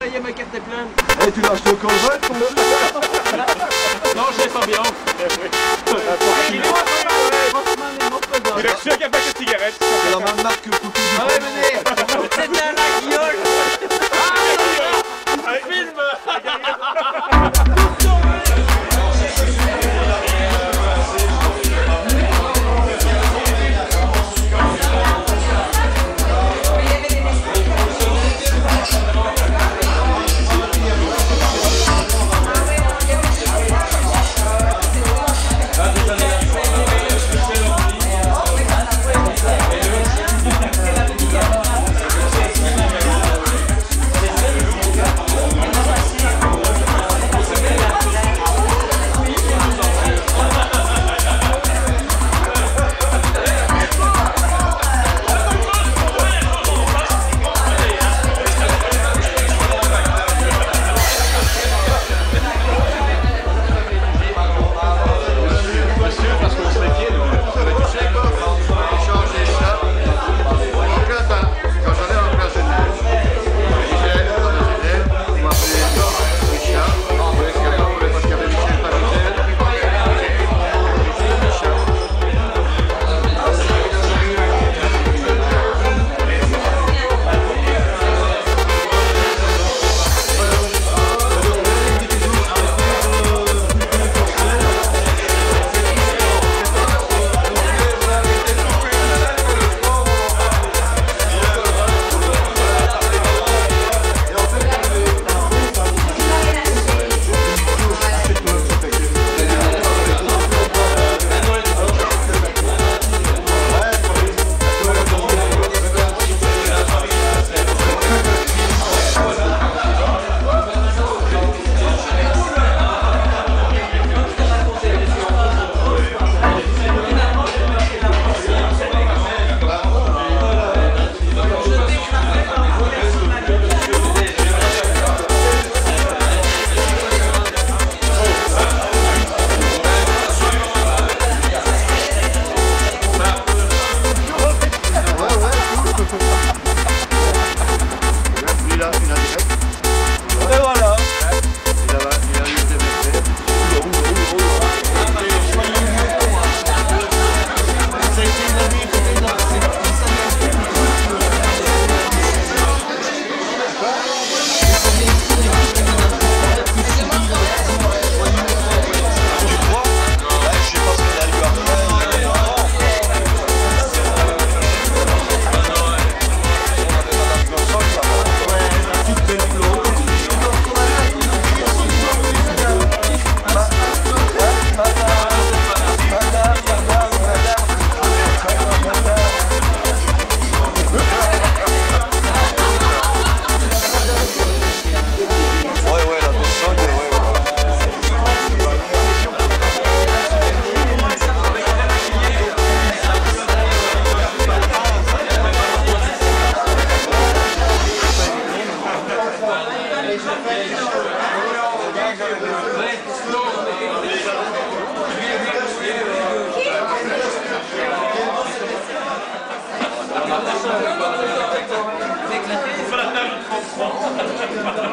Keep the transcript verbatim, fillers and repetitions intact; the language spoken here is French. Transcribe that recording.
y a ma carte est pleine. Eh, tu l'as acheté au Colruyt, ton Non, je l'ai pas bien. Il a reçu un paquet de cigarettes. C'est la même marque que le couteau du Ah ouais, venez. C'était un guignol. Ah, film. Sur la table de trente-trois.